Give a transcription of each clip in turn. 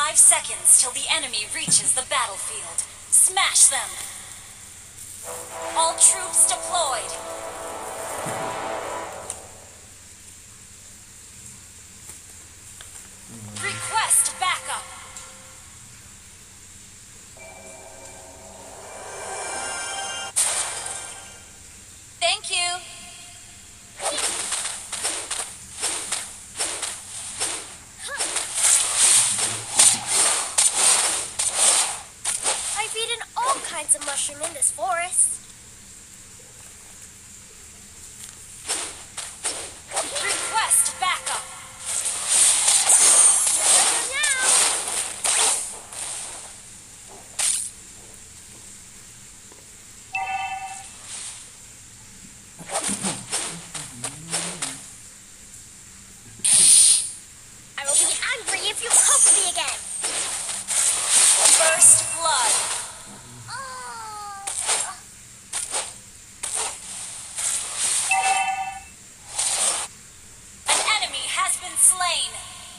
5 seconds till the enemy reaches the battlefield. Smash them! All troops deployed! Request backup! Thank you! I've eaten all kinds of mushroom in this forest. Request backup! I will be angry if you poke me again. First blood! An enemy has been slain!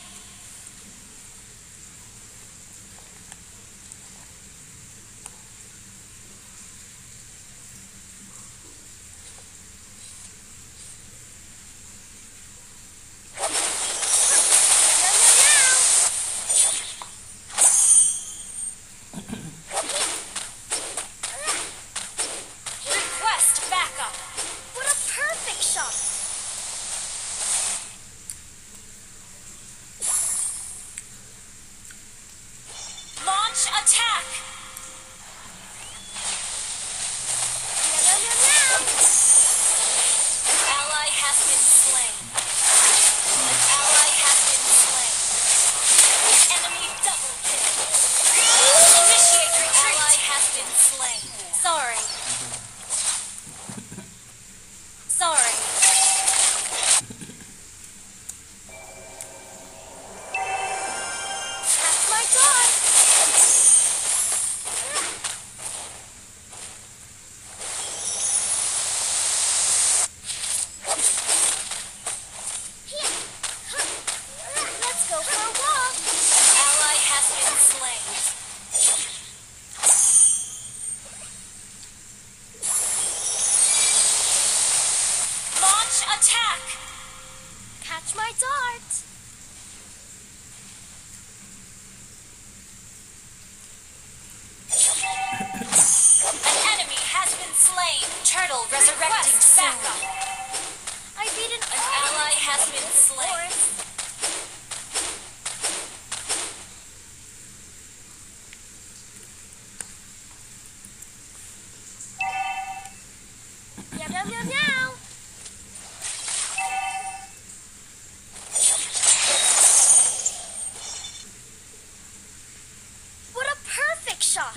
Request backup! What a perfect shot! Launch attack! An ally has been slain. An ally has been slain. Enemy double kill. Initiate retreat. Ally has been slain. Sorry. Sorry. That's my dog. Let's go for a walk. An ally has been slain. Launch attack! Catch my dart. An enemy has been slain. Turtle resurrecting backup. I've eaten An ally has been slain. Yum, yum, yum, yum. What a perfect shot.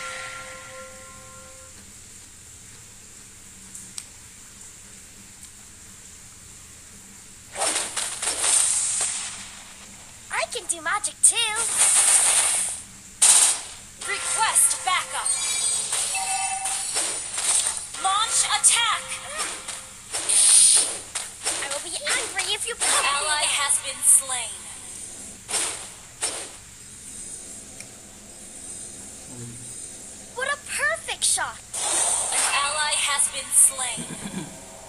I can do magic too. Request backup. Launch attack. I will be angry if you poke me Ally again. has been slain. What a perfect shot. An ally has been slain.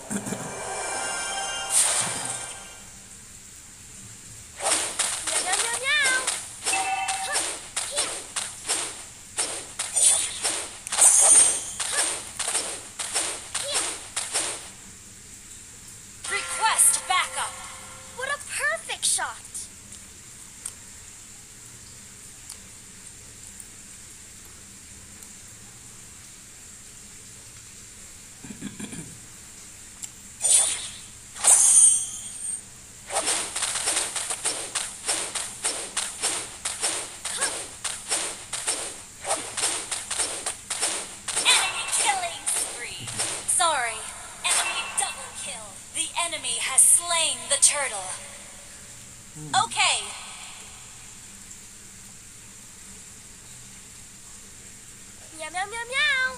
Yum, yum, yum, yum. Huh. Here. Here. Request backup. What a perfect shot. Enemy killing spree. Sorry. Enemy double kill. The enemy has slain the turtle. Okay. Yum, yum, yum, yum.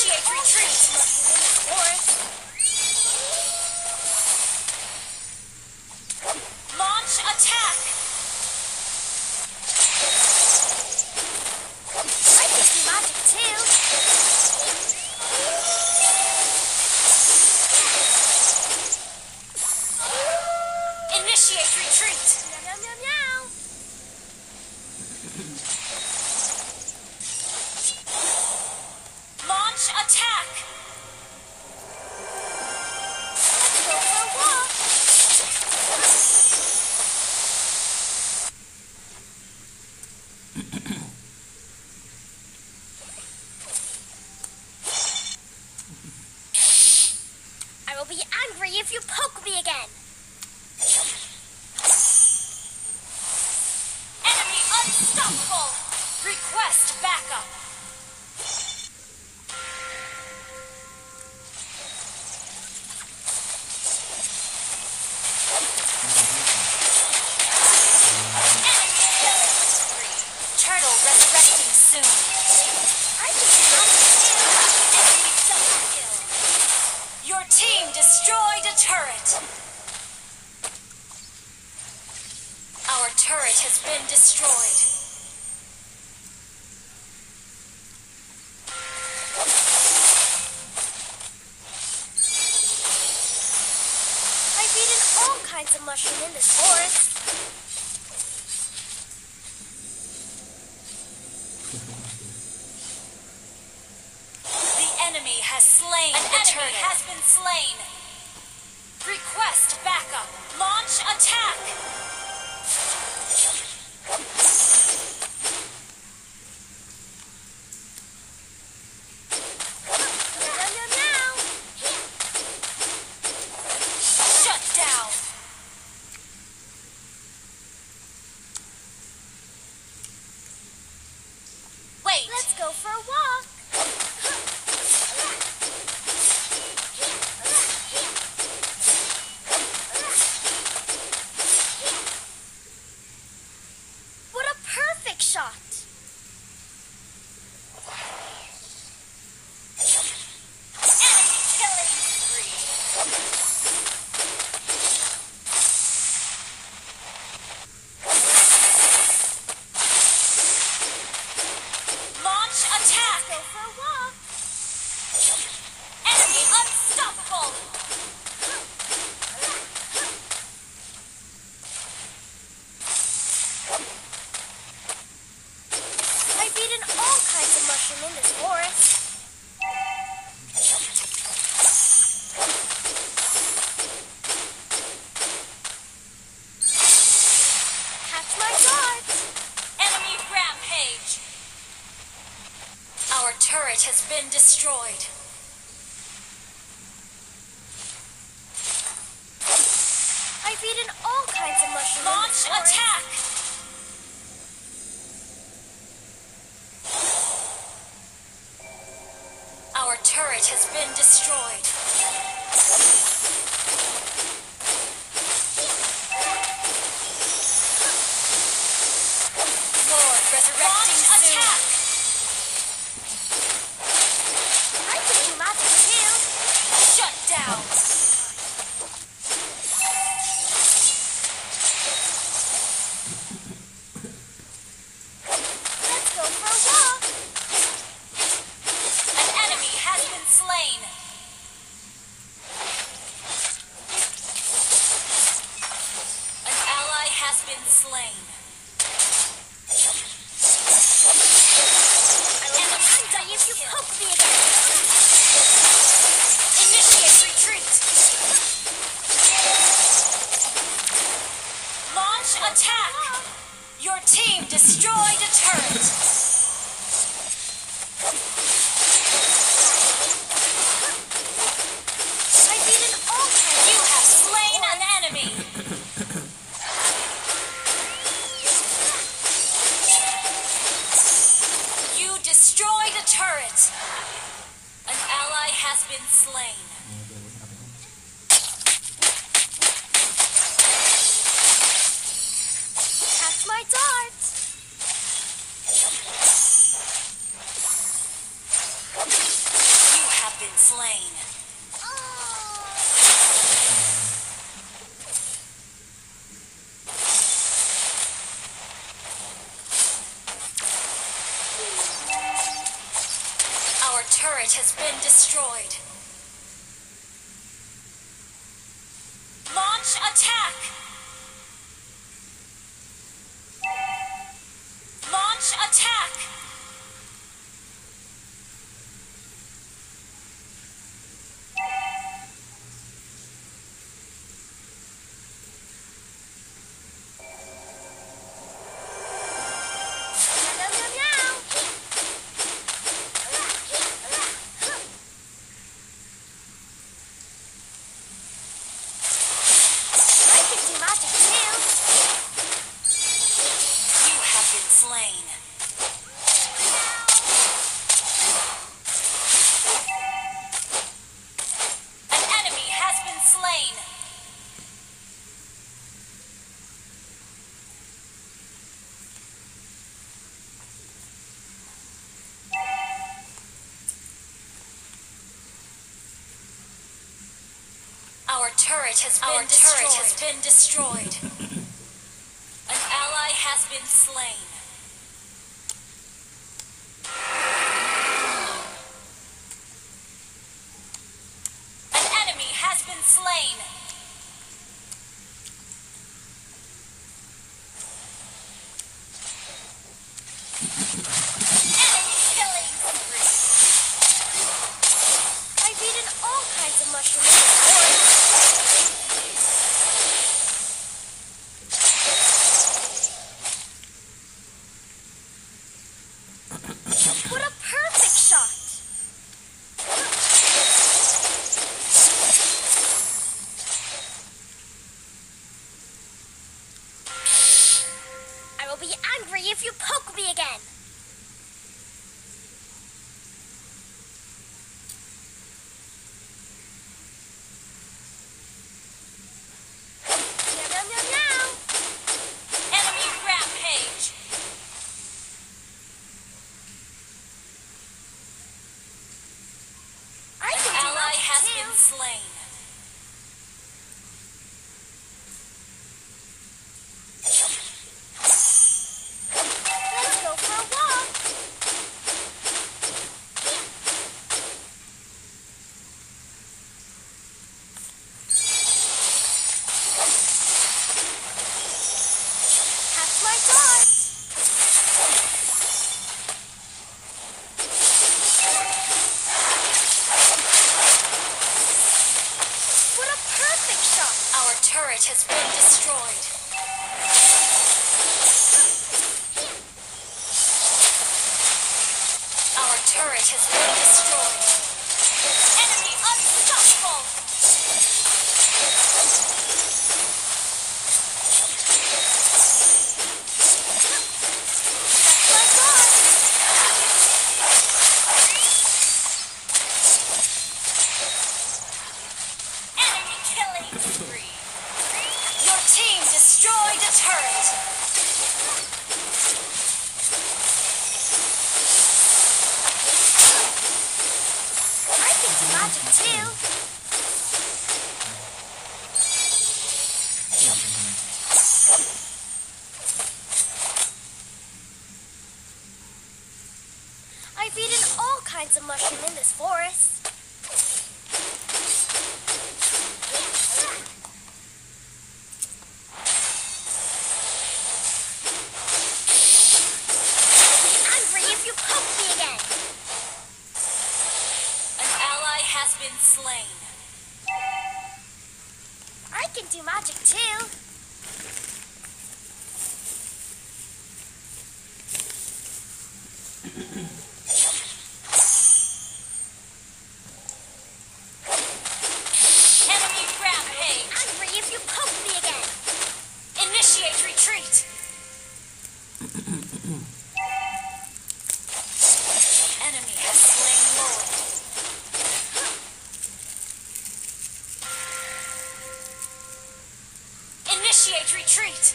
Initiate retreat. Forest. Launch attack. I can do magic too. Initiate retreat. Meow, meow, meow, meow. Launch attack. Let's go for a walk. I will be angry if you poke me again. Enemy unstoppable. Request backup. Turtle resurrecting soon. I can do magic too. Enemy double kill. Your team destroyed a turret. Our turret has been destroyed. I've eaten all kinds of mushroom in this forest. The enemy has slain the turret. Has been slain. Request backup. Launch attack. Meow, meow, meow. Shut down. Wait. Let's go for a walk. What a perfect shot. Enemy killing spree. Launch attack. Go for a walk. Enemy unstoppable. I've eaten all kinds of mushroom in this forest. Catch my dart. Enemy rampage. Our turret has been destroyed. I've eaten all kinds of mushroom in Launch this forest. attack. Our turret has been destroyed. Lord resurrecting soon. Attack. I can do magic too. Shut down. Let's go for a walk. An enemy has been slain. An ally has been slain. I will be angry if you poke me again. Initiate retreat. Launch attack. Your team destroyed a turret. I've eaten all kinds. You have slain an enemy. You destroyed a turret. An ally has been slain. Catch my dart. turret has been destroyed. Launch attack! Launch attack! Meow, meow, meow. I can do magic too. You have been slain. An enemy has been slain. Our turret has been destroyed. An ally has been slain. An enemy has been slain. Enemy killing spree. I've eaten all kinds of mushrooms in this forest. What a perfect shot! I will be angry if you poke me again. Meow, meow, meow, meow. Enemy rampage. I An can do ally magic has too. been slain. Let's go for a walk. Catch my dart. What a perfect shot. Our turret has been destroyed. Our turret has been destroyed. Enemy unstoppable. Catch my dart. Enemy killing spree. Your team destroyed a turret. I can do magic too. I've eaten all kinds of mushroom in this forest. I'll be angry if you poke me again. An ally has been slain. I can do magic too. Enemy rampage. Angry if you poke me again. Initiate retreat. Enemy has slain Lord. Initiate retreat.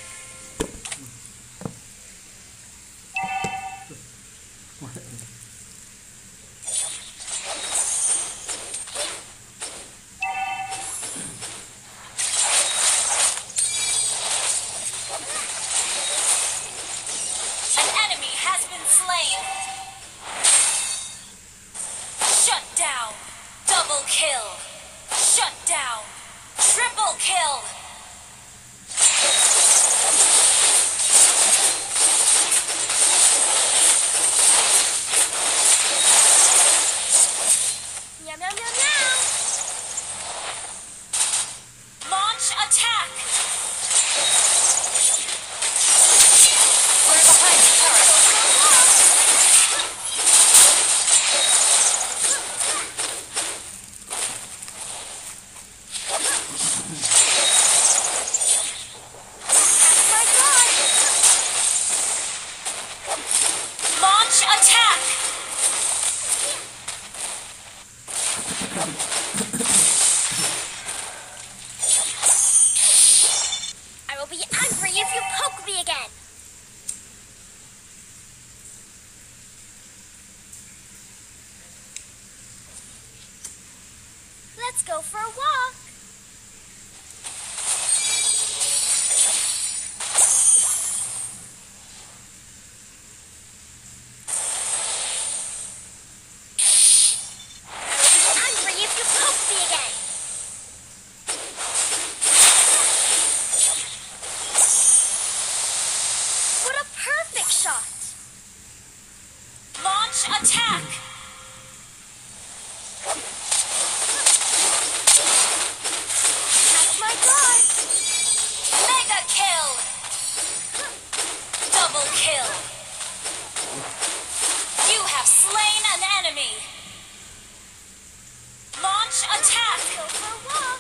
An enemy has been slain. Shut attack! We're behind the turret. My God! Launch attack! I will be angry if you poke me again. Let's go for a walk. I will be angry if you poke me again. What a perfect shot. Launch attack! That's my God. Mega kill! Double kill! You have slain an enemy! Launch attack! Go for a walk.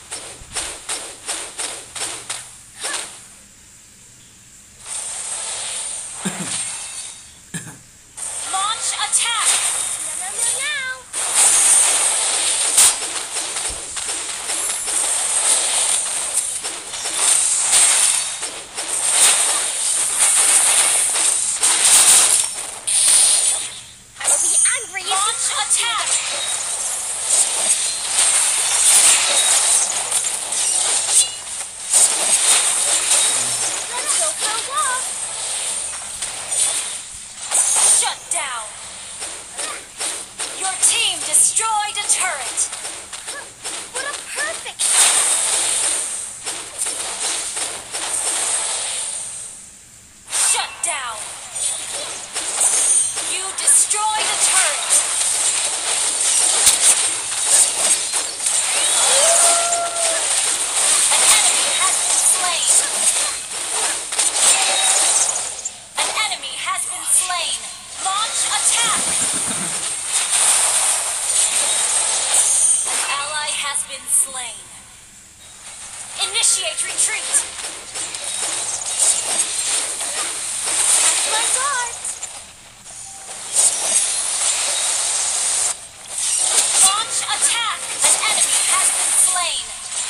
Launch attack! Meow, meow, meow, meow. I will be angry if you Launch poke me attack! again. Let's go for a walk. Shut down! Your team destroyed a turret! What a perfect shot. Shut down! You destroyed a turret! An enemy has been slain! An enemy has been slain! Launch attack! An ally has been slain. Initiate retreat! That's my God. Launch attack! An enemy has been slain.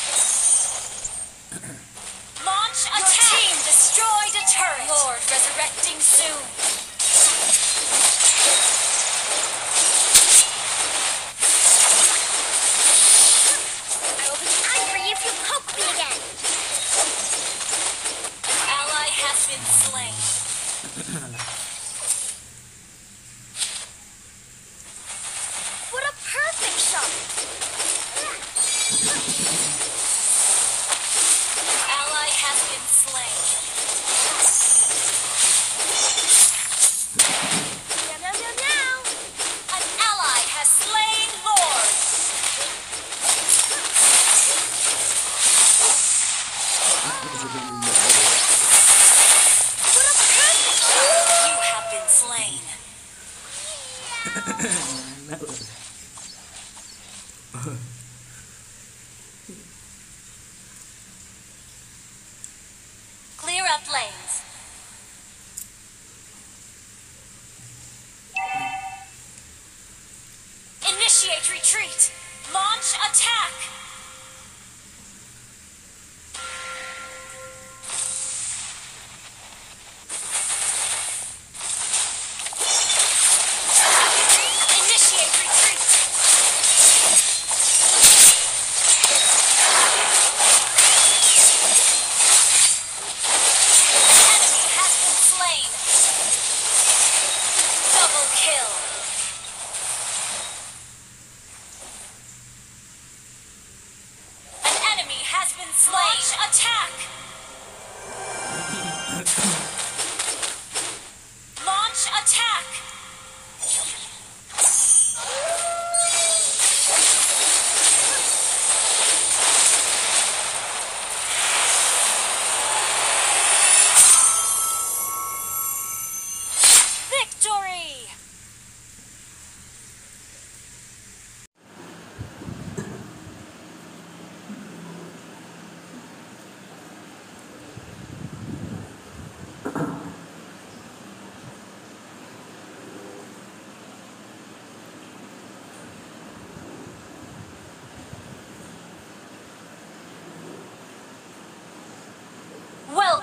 Launch attack! Your team destroyed a turret. Lord resurrecting soon. I will be angry if you poke me again. An ally has been slain. What a perfect shot. An ally has been slain. Meow, meow, meow, meow. An ally has slain Lord. What a perfect shot. You have been slain. Clear up lanes. Initiate retreat. Launch attack. Initiate retreat. Enemy has been slain. Double kill. An enemy has been slain. Launch attack. Launch attack.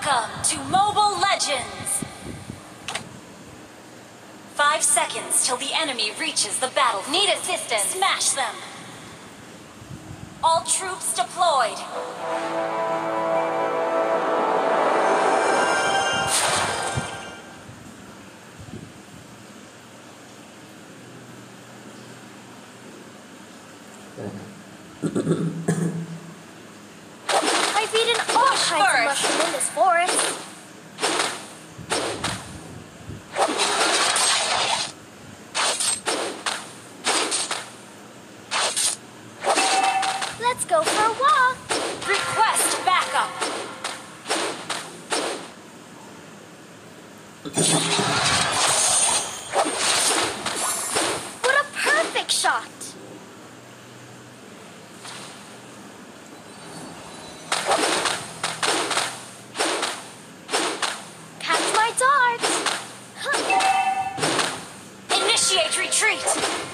Welcome to Mobile Legends! 5 seconds till the enemy reaches the battlefield. Need assistance? Smash them! All troops deployed! I've eaten all kinds of mushroom in this forest. Let's go for a walk. Request backup! What a perfect shot. Catch my dart. Initiate retreat!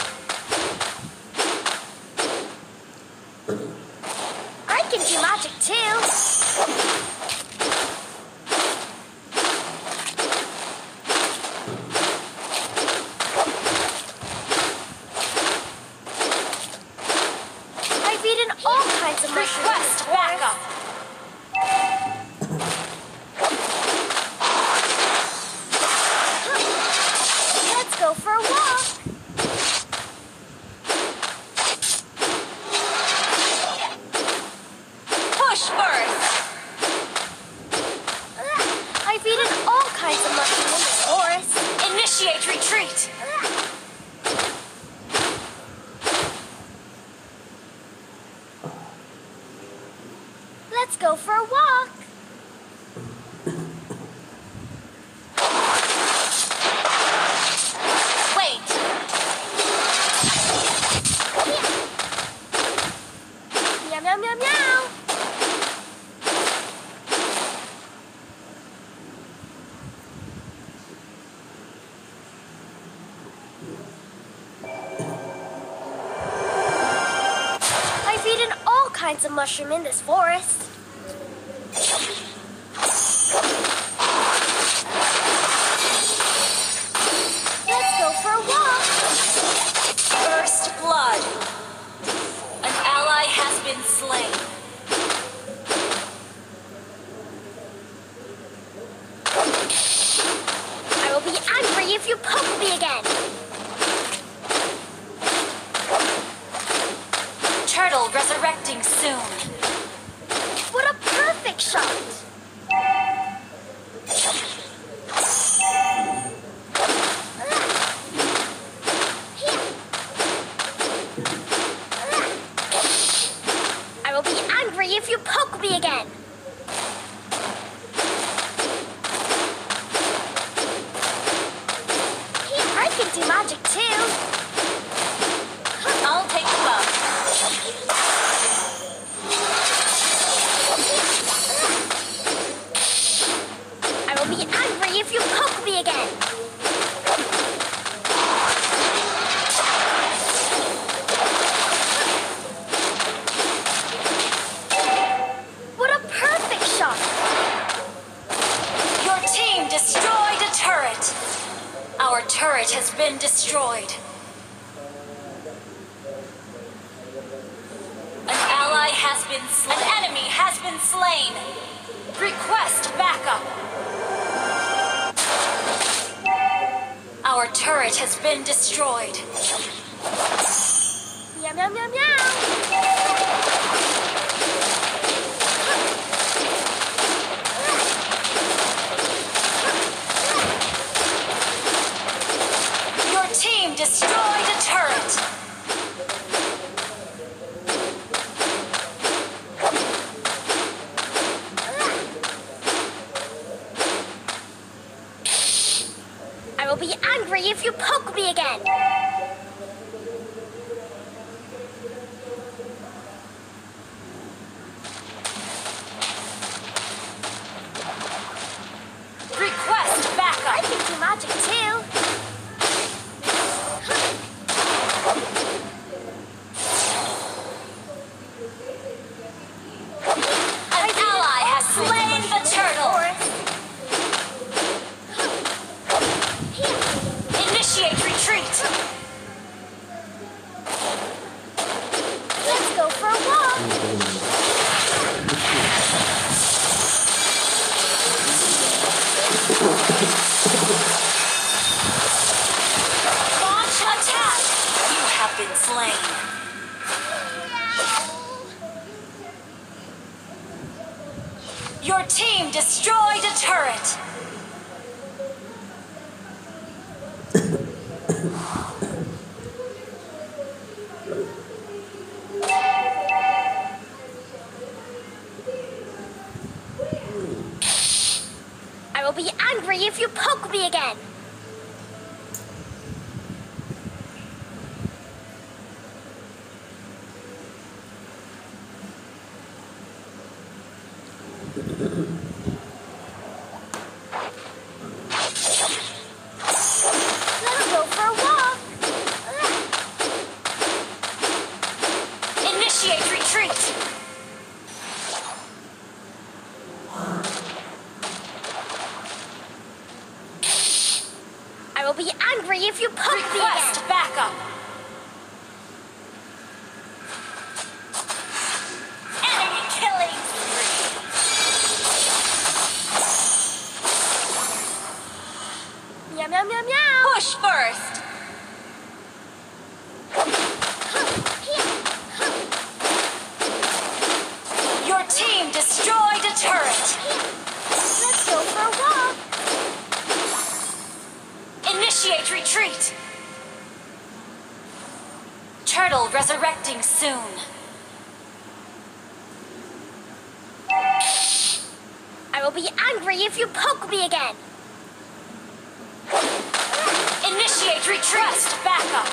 I can do magic too. I've eaten all kinds of mushrooms. Request backup! Let's go for a walk. Push first! I've eaten all kinds of mushrooms in this forest. Initiate retreat! Let's go for a walk. Wait! Meow, meow, meow, meow. I've eaten all kinds of mushroom in this forest. Let's go for a walk. First blood! An ally has been slain. I will be angry if you poke me again. Turtle resurrecting soon. What a perfect shot. I will be angry if you poke me again. I can do magic too. I'll take the buff. I will be angry if you poke me again. What a perfect shot. Your team destroyed a turret. Our turret has been destroyed. An ally has been slain. An enemy has been slain. Request backup. Our turret has been destroyed. Meow, meow, meow, meow. Your team destroyed a turret. I will be angry if you poke me again. Request I backup. can do magic too. An ally has slain the turtle. Your team destroyed a turret. I will be angry if you poke me again. Let's go for a walk. Initiate retreat. I will be angry if you poke me Request again. backup. Enemy killing spree. Meow, meow, meow, meow. Push first. Your team destroyed a turret. Let's go for a walk. Initiate retreat. Turtle resurrecting soon. I will be angry if you poke me again. Initiate retreat. Backup.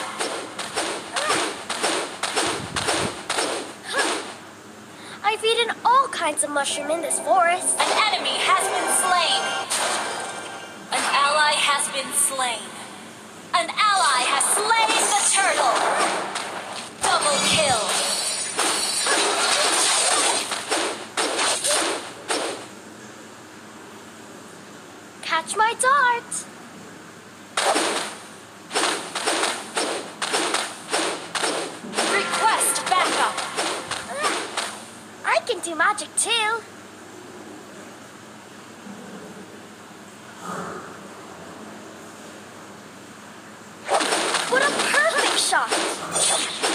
I've eaten all kinds of mushroom in this forest. An enemy has been slain. An ally has been slain. An ally has slain the turtle. Double kill. Catch my dart. Request backup. I can do magic too. What a perfect shot!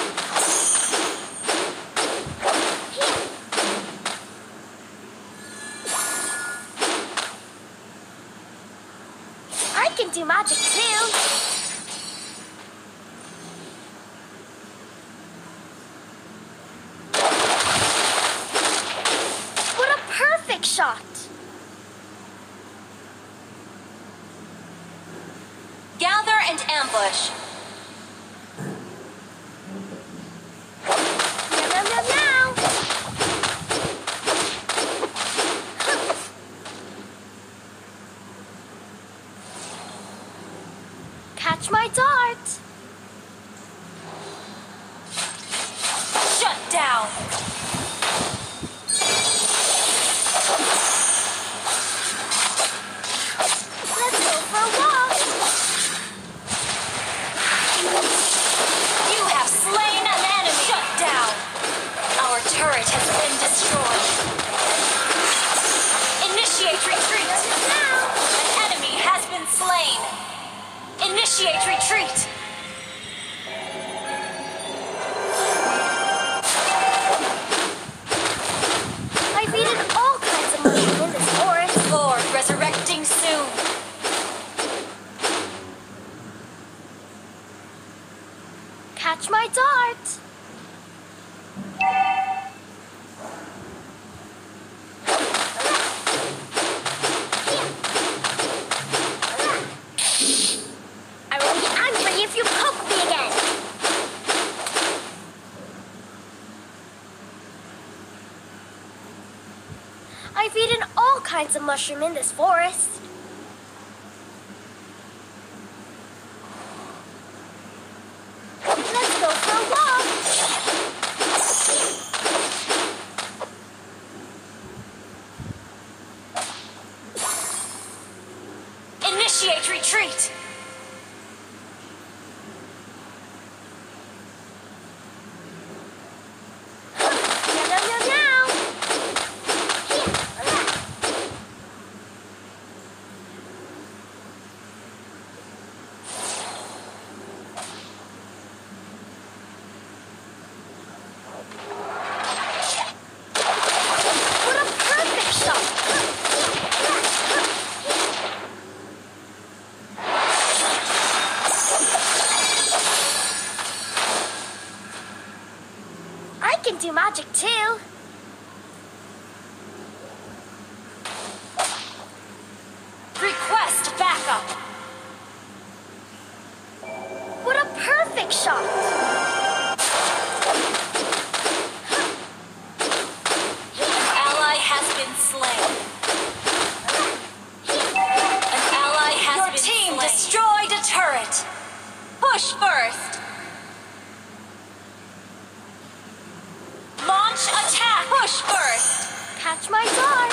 I can do magic too. What a perfect shot! Gather and ambush. Meow, meow, meow, meow. Catch my dart. Shut down. Let's go for a walk. You have slain an enemy. Shut down. Our turret has been destroyed. Initiate retreat. Now. An enemy has been slain. Initiate retreat. I've eaten all kinds of mushroom in this forest. Lord resurrecting soon. Catch my dart. I will be angry if you poke me again. I've eaten all kinds of mushroom in this forest. Let's go for a walk. Initiate retreat. Meow, meow, meow, meow. What a perfect shot! shot. An ally has been slain. An ally has been slain. Your team destroyed a turret. Push first. Launch attack. Push first. Catch my dart.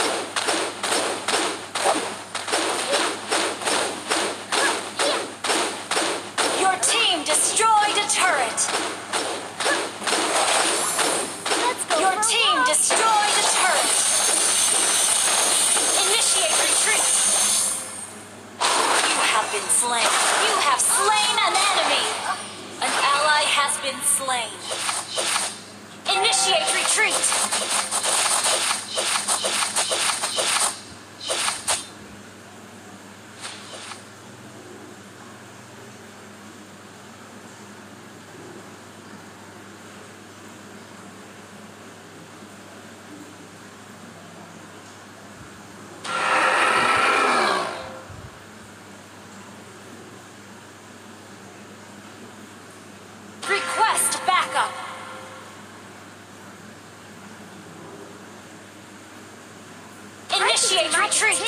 Your team destroyed a turret. Let's go. Your team destroyed a turret. Initiate retreat. You have been slain. You have slain an enemy. An ally has been slain. Initiate retreat. Request backup. Initiate retreat.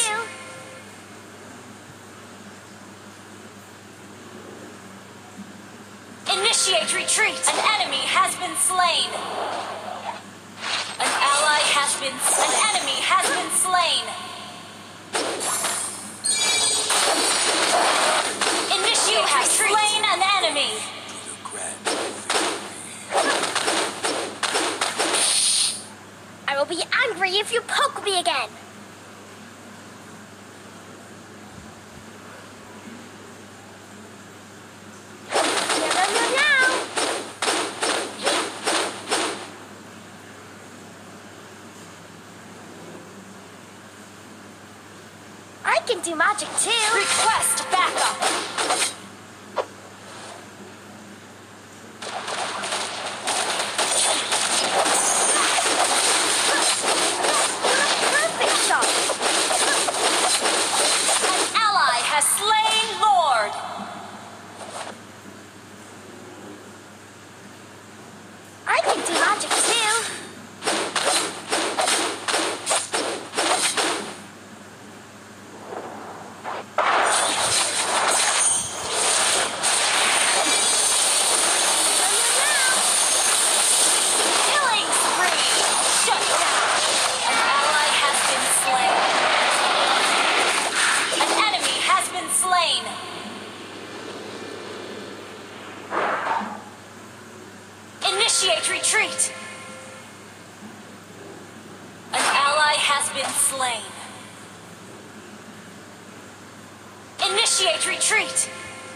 Initiate retreat. An enemy has been slain. An ally has been. An enemy has been slain. Initiate retreat. Slain an enemy. I will be angry if you poke me again. Meow. I can do magic too. Request backup. Perfect shot. An ally has slain Lord. I can do magic too. Killing spree. Shut down. An ally has been slain. An enemy has been slain. Initiate retreat. An ally has been slain. Initiate retreat.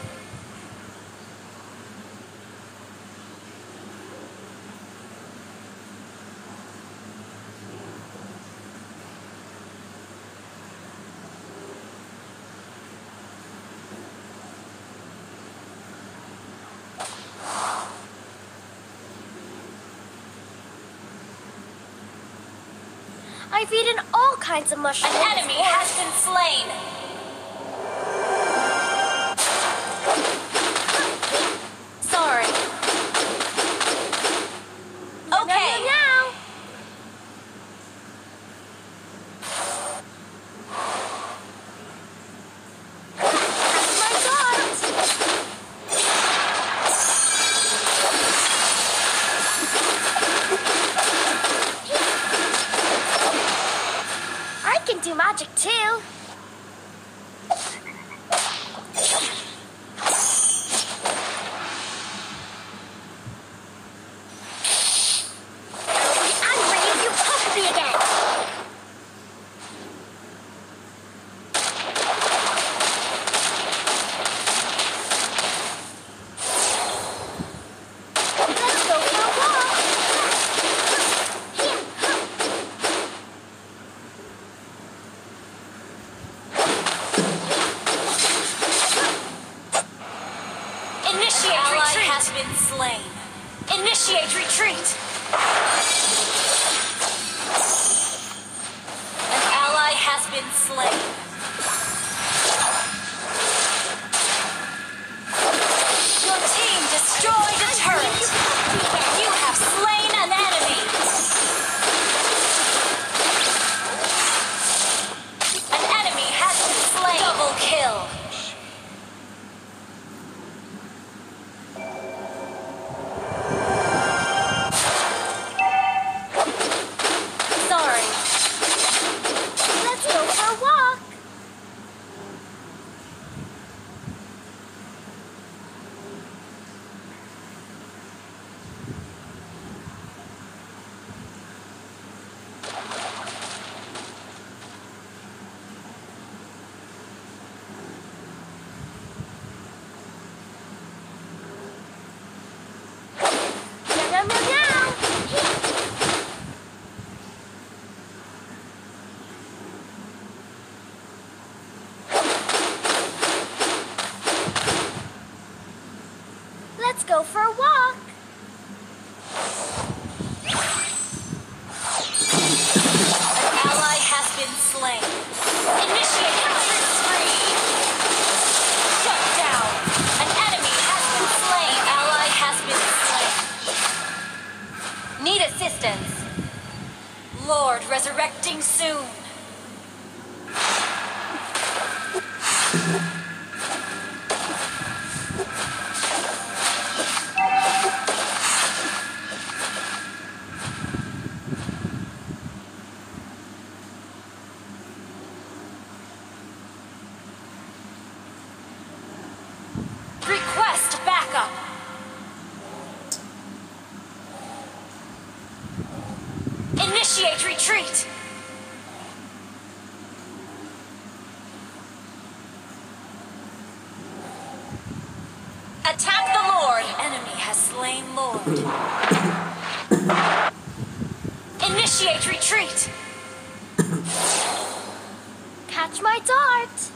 I've eaten all kinds of mushrooms. An enemy has been slain. Sorry. Okay. Now. Catch my dart. I can do magic too. I'll be angry if you poke me again. Let's go for a walk. Initiate retreat. Has been slain. Initiate retreat. An ally has been slain. Your team destroyed go for a walk. An ally has been slain. Initiate capture spree. Shut down. An enemy has been slain. An ally has been slain. Need assistance. Lord resurrecting soon. Request backup. Initiate retreat. Attack the Lord. Enemy has slain Lord. Initiate retreat. Catch my dart.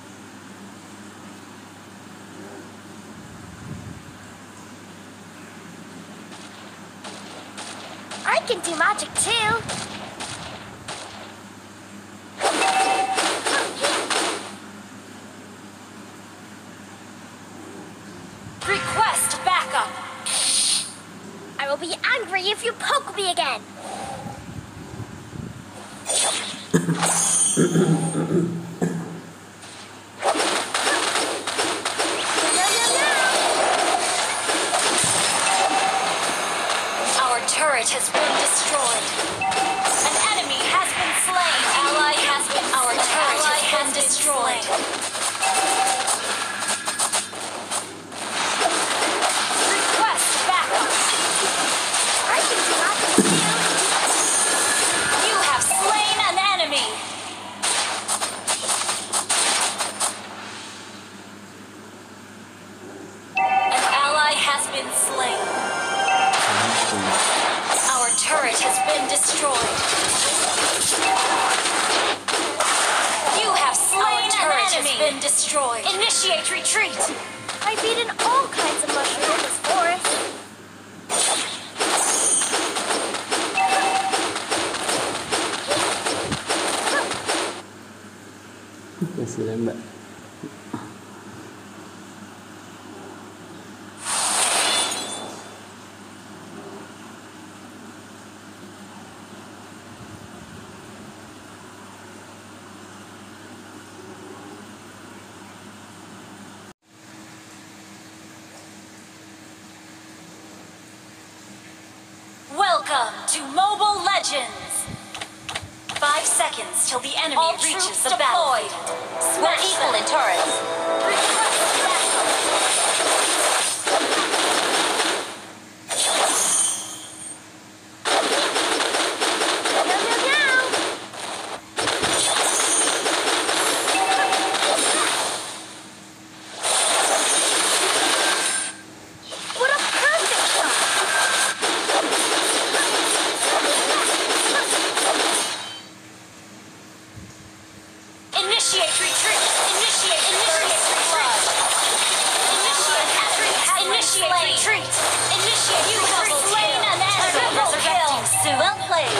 I can do magic too. Request backup. I will be angry if you poke me again. Our turret has been destroyed. An enemy has been slain. Ally has been. Our turret has been destroyed. Request backup. I can do magic too. You have slain an enemy. An ally has been slain. Our turret has been destroyed. You have slain an enemy. Has been destroyed. Initiate retreat. I've eaten all kinds of mushrooms in this forest. Kasih lembak. Welcome to Mobile Legends. 5 seconds till the enemy All reaches troops the deployed. battlefield. We're equal in turrets. Request backup. What a perfect shot! Initiate retreat. Initiate retreat. Initiate retreat. Initiate you have slain an enemy. Resurrecting soon. Well played.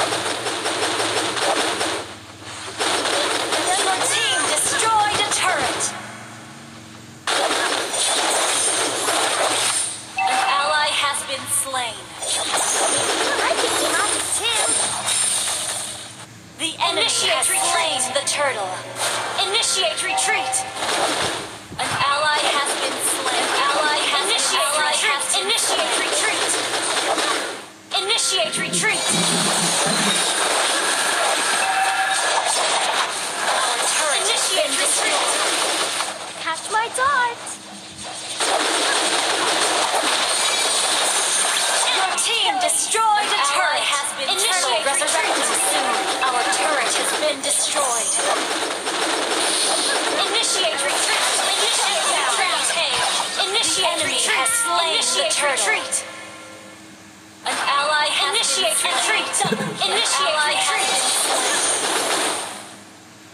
Your team destroyed a turret. An ally has been slain. I can do magic too. The enemy has slain the turtle. Initiate retreat. An ally has been slain. Ally has initiate retreat. Initiate retreat. Initiate retreat. Our turret has been destroyed. Catch my dart. Your team destroyed a turret. Has been initiate resurrected soon. Our turret has been destroyed. Initiate retreat. Initiate retreat. Initiate retreat. Has slain the turtle. An ally has initiate retreat. Initiate retreat.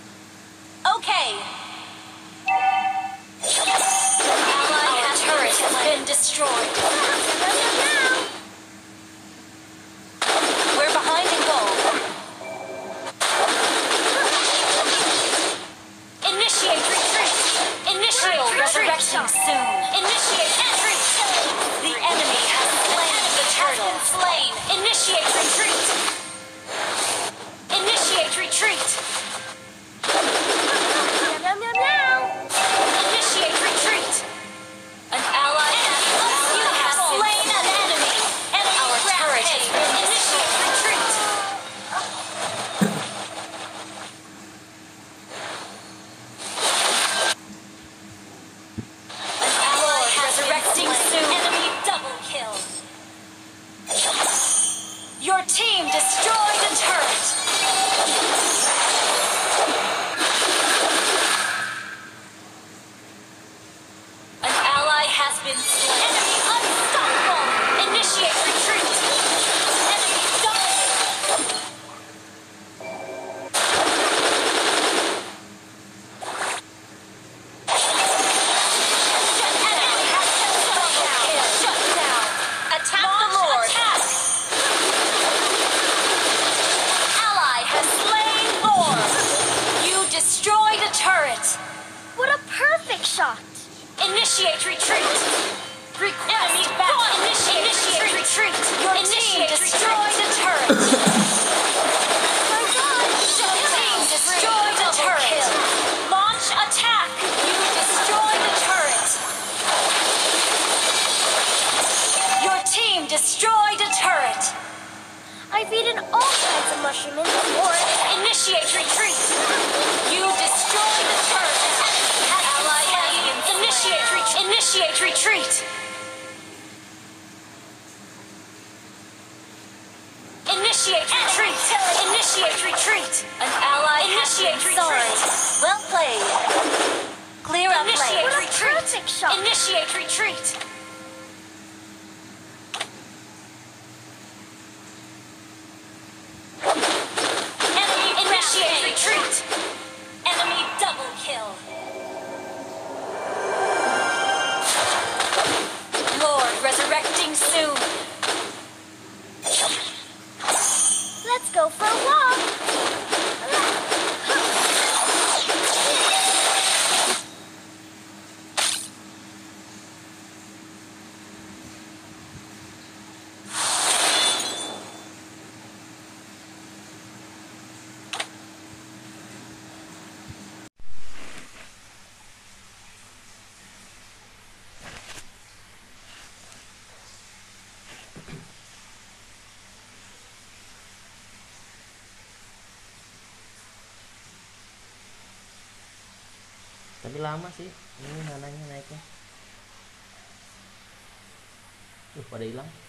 Okay. Ally turret has been destroyed. We're behind in goal. Initiate retreat. Initiate resurrection soon. Initiate retreat. The enemy has slain the turtle. Slain. Initiate retreat. Initiate retreat. Initiate retreat. An ally has slain an enemy. Our turret has been initiate retreat. An ally resurrecting soon. Enemy double kill. Your team destroyed a turret. An ally has been slain. Enemy unstoppable. Initiate retreat. Enemy double. Enemy has double kill. Shut down. Attack the Lord. Attack. Ally has slain Lord. You destroyed a turret. What a perfect shot! Initiate retreat. Enemy back. Initiate retreat. Your team destroyed a turret. My God! Your team destroyed a turret. Launch attack. You destroyed a turret. Your team destroyed a turret. I've eaten all kinds of mushroom in the forest. Initiate retreat. You destroyed the turret. Ally has been initiate retreat. Initiate retreat. Initiate retreat. Initiate retreat. An ally initiate retreat. Well played. Clear up lane. What a Retreat. perfect shot! Initiate retreat. Enemy initiate retreat. Enemy double kill. Lord resurrecting soon. Let's go for a walk! Tapi lama sih ini nananya naiknya. Pada hilang.